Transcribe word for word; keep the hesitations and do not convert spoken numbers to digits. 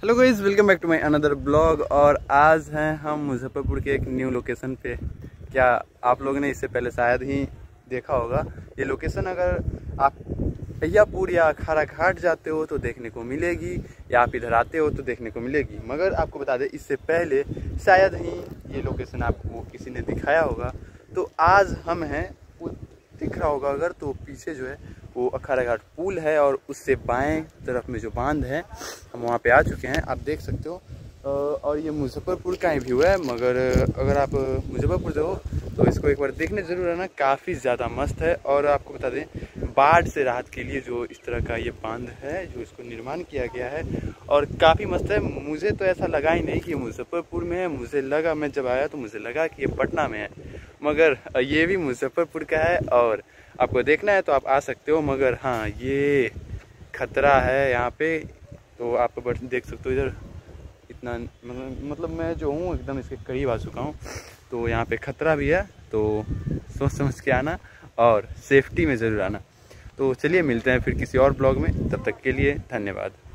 Hello guys, welcome back to my another blog. और आज हैं हम मुजफ्फरपुर के एक न्यू लोकेशन पे। क्या आप लोगों ने इससे पहले शायद ही देखा होगा ये लोकेशन। अगर आप अय्यापुर या अखाड़ा घाट जाते हो तो देखने को मिलेगी, या आप इधर आते हो तो देखने को मिलेगी। मगर आपको बता दें, इससे पहले शायद ही ये लोकेशन आपको किसी ने दिखाया होगा। तो आज हम हैं, दिख रहा होगा अगर, तो पीछे जो है वो अखाड़ा घाट पुल है और उससे बाएं तरफ में जो बांध है हम वहाँ पे आ चुके हैं, आप देख सकते हो। और ये मुजफ्फरपुर का ही व्यू है। मगर अगर आप मुजफ्फरपुर से हो तो इसको एक बार देखने ज़रूर आना, काफ़ी ज़्यादा मस्त है। और आपको बता दें, बाढ़ से राहत के लिए जो इस तरह का ये बांध है, जो इसको निर्माण किया गया है, और काफ़ी मस्त है। मुझे तो ऐसा लगा ही नहीं कि ये मुजफ्फरपुर में है। मुझे लगा, मैं जब आया तो मुझे लगा कि ये पटना में है, मगर ये भी मुजफ्फरपुर का है। और आपको देखना है तो आप आ सकते हो। मगर हाँ, ये खतरा है यहाँ पे, तो आप देख सकते हो इधर इतना, मतलब मैं जो हूँ एकदम इसके करीब आ चुका हूँ। तो यहाँ पे खतरा भी है, तो सोच समझ के आना और सेफ्टी में ज़रूर आना। तो चलिए मिलते हैं फिर किसी और ब्लॉग में, तब तक के लिए धन्यवाद।